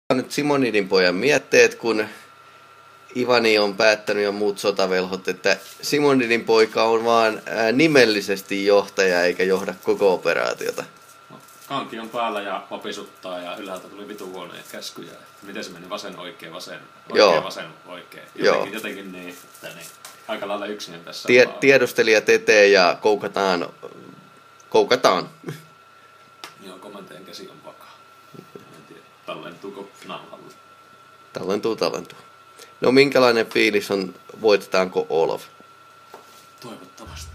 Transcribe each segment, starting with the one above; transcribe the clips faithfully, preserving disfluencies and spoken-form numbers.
nyt Simonidin pojan mietteet, kun Ivani on päättänyt ja muut sotavelhot, että Simonidin poika on vaan nimellisesti johtaja eikä johda koko operaatiota. No, kanki on päällä ja vapisuttaa ja ylhäältä tuli vitu huoneet käskyjä. Miten se meni? Vasen oikein, vasen oikein, Joo. vasen oikein. Joo. Jotenkin, jotenkin niin, että niin. Aika lailla yksin tässä. Tie, tiedustelijat eteen ja koukataan. Koukataan. Joo, komentajan käsi on vakaa. En tiedä, tallentuuko nauhalle. Tallentuu, tallentuu. No minkälainen fiilis on, voitetaanko Olaf? Toivottavasti.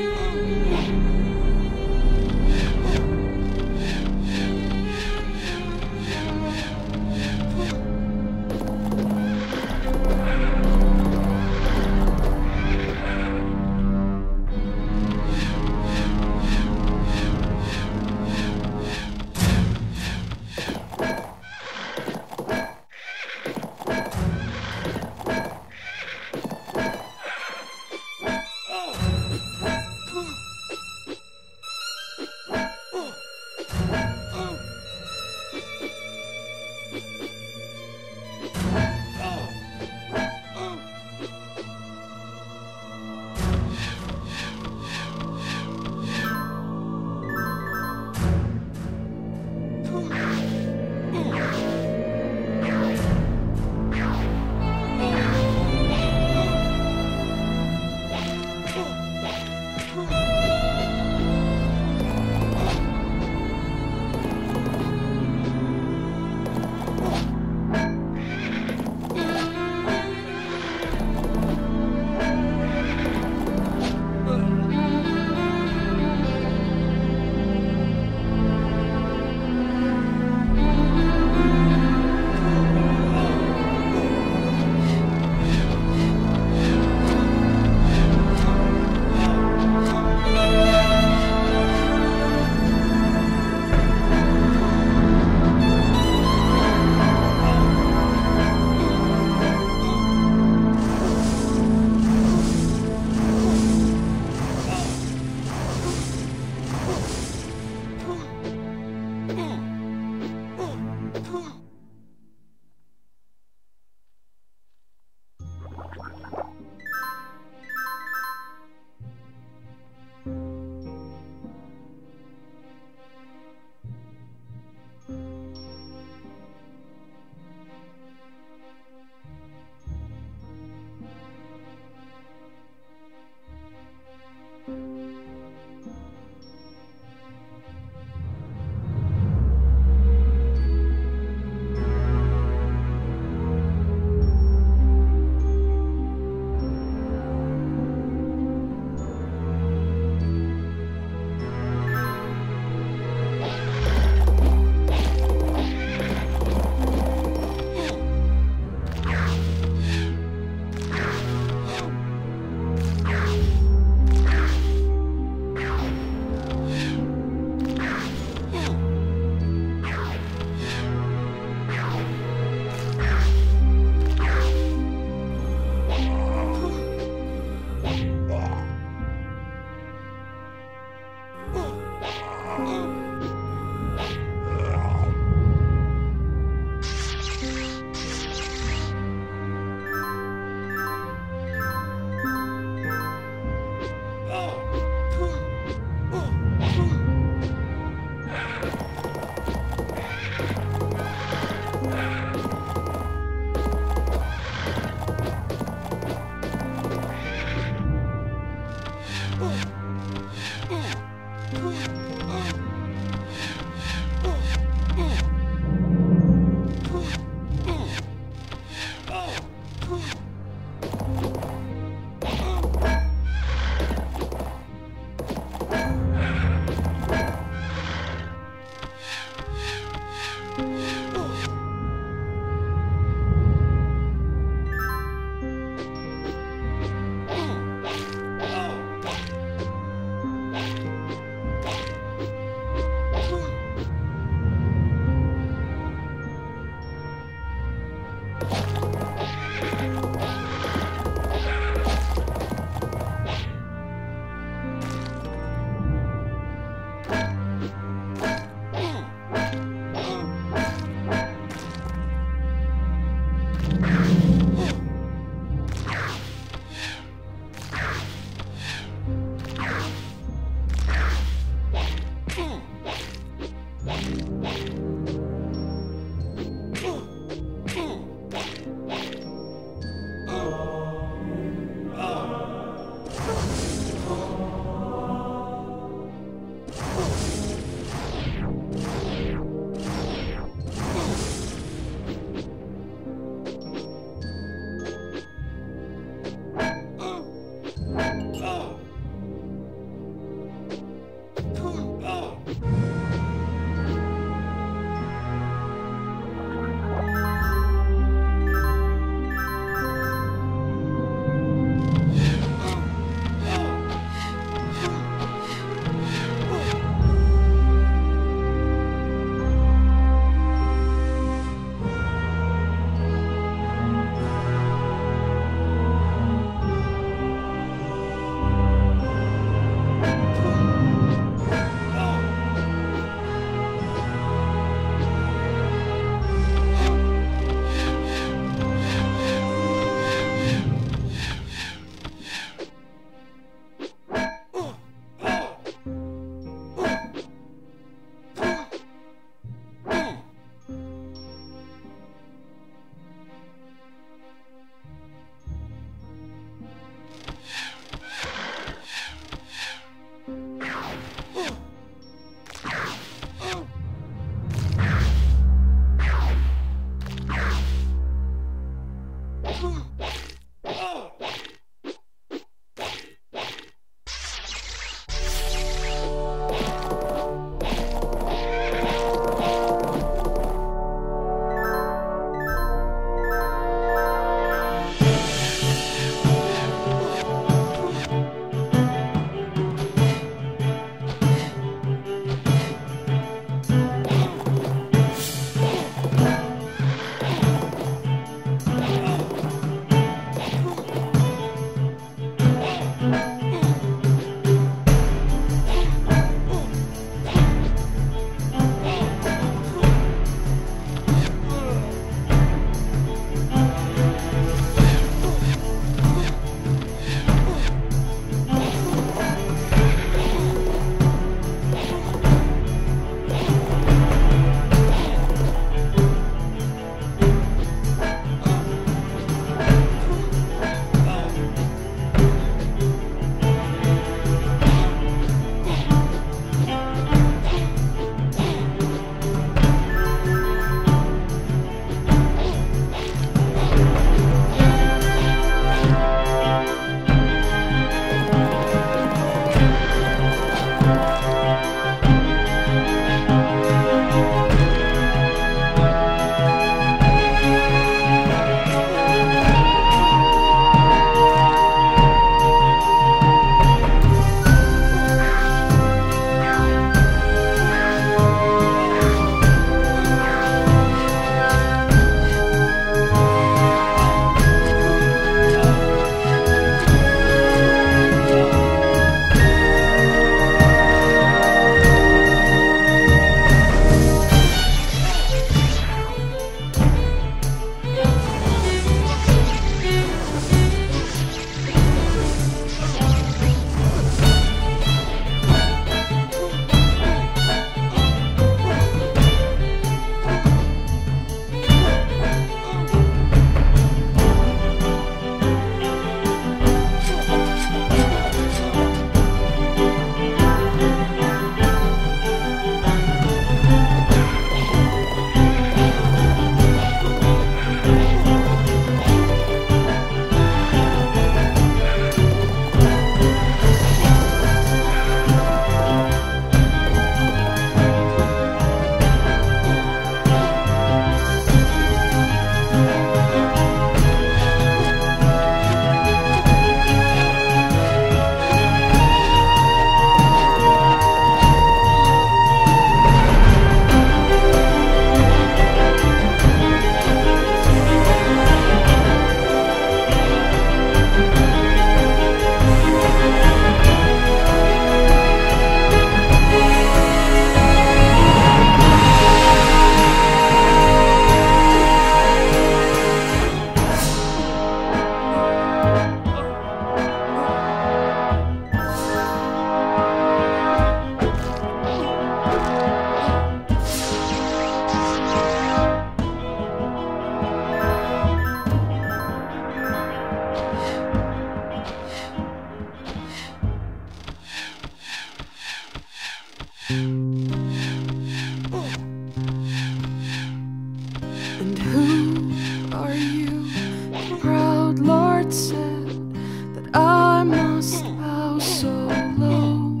And who are you? The proud Lord said that I must bow so low.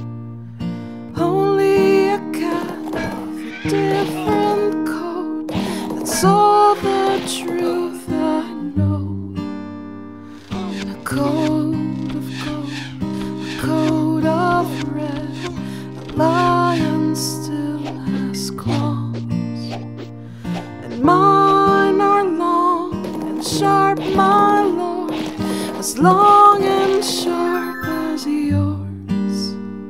Only a cat of a different coat, that's all the truth I know. A coat of gold, a coat of red, a lion still has claws. And mine are long and sharp, my Lord, as long and sharp as yours.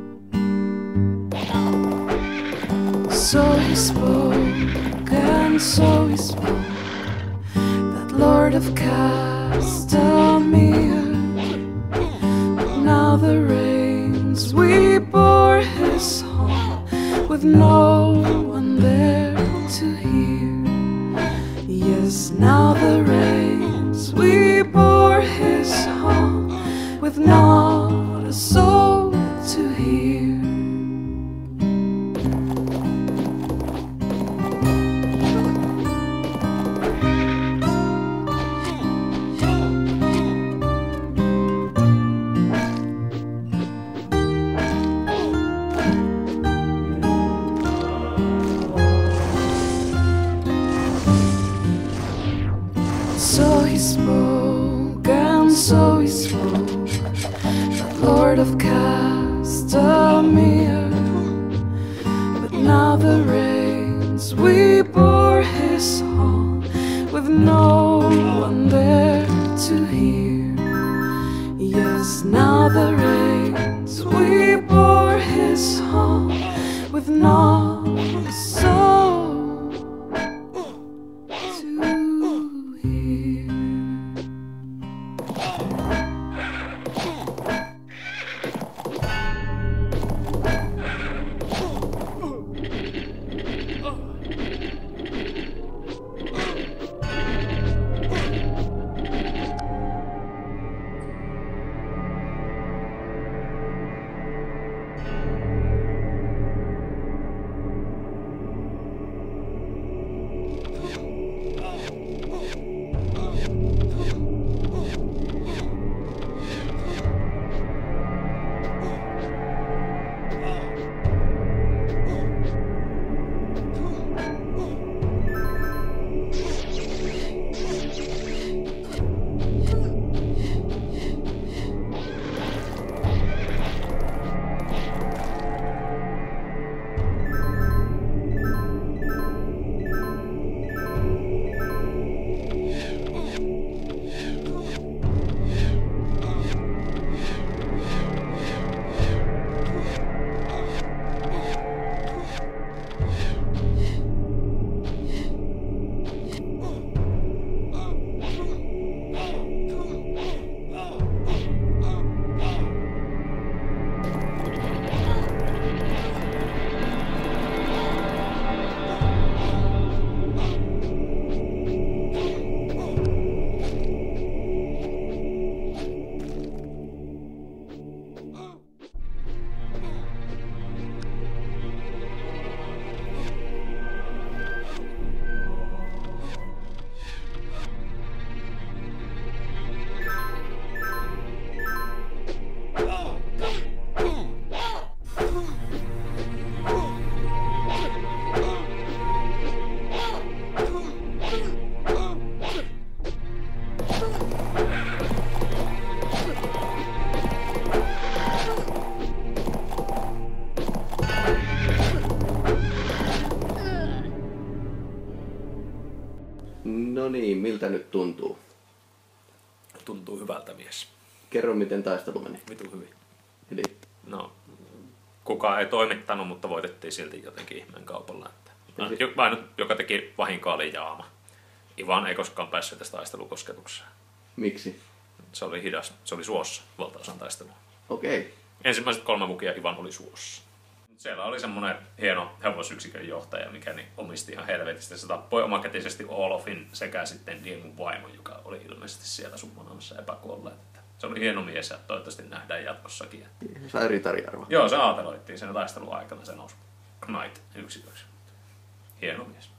So he spoke, and so he spoke, that Lord of Castamere. But now the rains we bore his home, with no one there to hear. Yes, now the rains we bore his home, with not a soul to hear. So he spoke, and so he spoke, that Lord of Castamere. But now the rains we bore his home, with no one there to hear. Yes, now the rains we bore his home, with not a soul to hear. No niin, miltä nyt tuntuu? Tuntuu hyvältä, mies. Kerro, miten taistelu meni. Vitu hyvin. Eli No, kukaan ei toimittanut, mutta voitettiin silti jotenkin ihmeen kaupalla. Että Eli... ainut, joka teki vahinkoa, oli Jaama. Ivan ei koskaan päässyt tästä taistelukosketukseen. Miksi? Se oli hidas. Se oli suossa valtaosan taistelua. Okei. Okay. Ensimmäiset kolme vukia Ivan oli suossa. Siellä oli semmoinen hieno hevosyksikön johtaja, mikä niin omisti ihan helvetistä. Se tappoi omakätisesti Olofin sekä sitten Diemun vaimon, joka oli ilmeisesti siellä summonaamassa epäkuolleet. Se oli hieno mies ja toivottavasti nähdään jatkossakin. Sai ritariarvo. Joo, se aateloittiin sen taistelun aikana, se nousi Knight yksiköksi. Hieno mies.